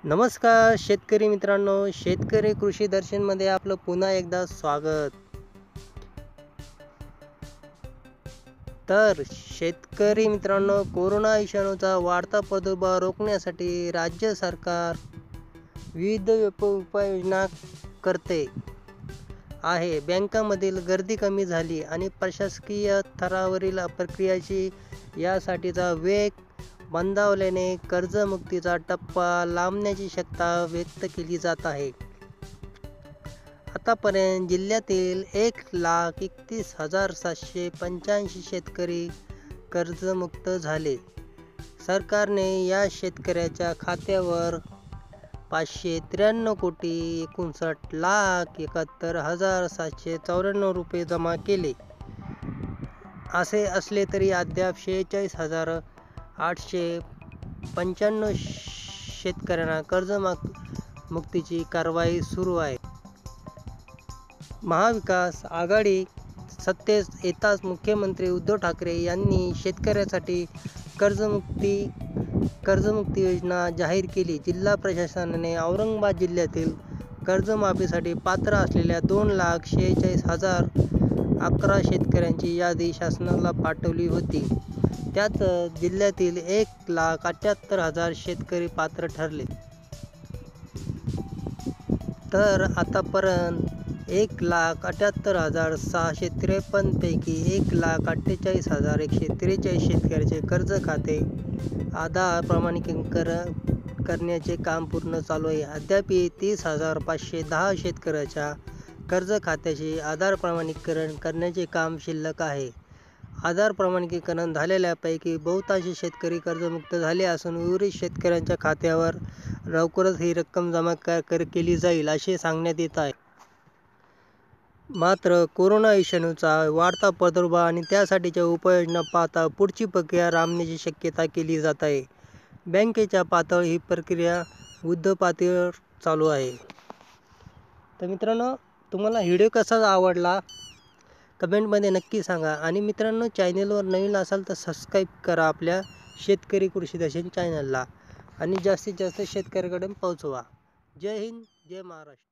नमस्कार शेतकरी मित्रांनो, शेतकरी कृषी दर्शनमध्ये आपलं पुन्हा एकदा स्वागत. तर शेतकरी मित्रांनो, कोरोना विषाणूचा वाढता प्रादुर्भाव रोखण्यासाठी राज्य सरकार विविध उपाययोजना करते आहे. बँकांमधील गर्दी कमी झाली आणि प्रशासकीय स्तरावरील प्रक्रियेची यासाठीचा वेग मंदावल्याने कर्जमुक्तीचा टप्पा लांबण्याची शक्यता व्यक्त केली जात आहे. आतापर्यंत जिल्ह्यातील 1,31,785 शेतकरी कर्जमुक्त झाले. सरकारने या शेतकऱ्याच्या खात्यावर 553,59,71,794 रुपये जमा केले. असे असले तरी अद्याप 46,895 शेतकऱ्यांना कर्जमुक्तीची कारवाई सुरू आहे. महाविकास आघाडी सत्तेत येताच मुख्यमंत्री उद्धव ठाकरे यांनी शेतकऱ्यांसाठी कर्जमुक्ती योजना जाहीर केली. जिल्हा प्रशासनाने औरंगाबाद जिल्ह्यातील कर्जमाफीसाठी पात्र असलेल्या 2,46,011 शेतकऱ्यांची यादी शासनाला पाठवली होती. त्यात जिल्ह्यातील 1,78,000 शेतकरी पात्र ठरले. तर आतापर्यंत 1,78,653 पैकी 1,48,143 शेतकऱ्यांचे कर्ज खाते आधार प्रमाणीकरण करण्याचे काम पूर्ण चालू आहे. अद्याप 30,510 शेतकऱ्यांच्या कर्ज खात्याचे आधार प्रमाणीकरण करण्याचे काम शिल्लक आहे. आधार प्रमाणीकरण झालेल्यापैकी बहुतांश शेतकरी कर्जमुक्त झाले असून उर्वरित शेतकऱ्यांच्या खात्यावर लवकरच ही रक्कम जमा केली जाईल असे सांगण्यात येत आहे. मात्र कोरोना विषाणूचा वाढता प्रादुर्भाव आणि त्यासाठीच्या उपाययोजना पाहता पुढची प्रक्रिया लांबण्याची शक्यता केली जात आहे. बँकेच्या पातळीवर ही प्रक्रिया युद्धपातळीवर चालू आहे. तर मित्रांनो, तुम्हाला व्हिडिओ कसा आवडला कमेंटमध्ये नक्की सांगा. आणि मित्रांनो, चॅनलवर नवीन असाल तर सबस्क्राईब करा आपल्या शेतकरी कृषी दर्शन चॅनलला आणि जास्तीत जास्त शेतकऱ्याकडे पोहोचवा. जय हिंद, जय महाराष्ट्र.